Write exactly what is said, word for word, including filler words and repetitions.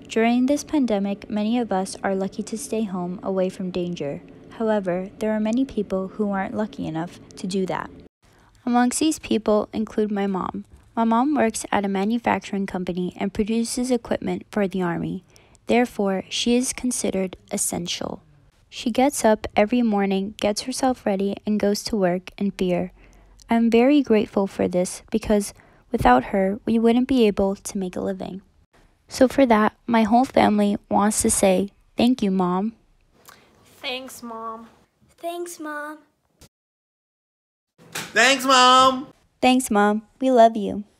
During this pandemic, many of us are lucky to stay home away from danger. However, there are many people who aren't lucky enough to do that. Amongst these people include my mom. My mom works at a manufacturing company and produces equipment for the Army. Therefore, she is considered essential. She gets up every morning, gets herself ready, and goes to work in fear. I'm very grateful for this because without her, we wouldn't be able to make a living. So for that, my whole family wants to say, thank you, Mom. Thanks, Mom. Thanks, Mom. Thanks, Mom. Thanks, Mom. We love you.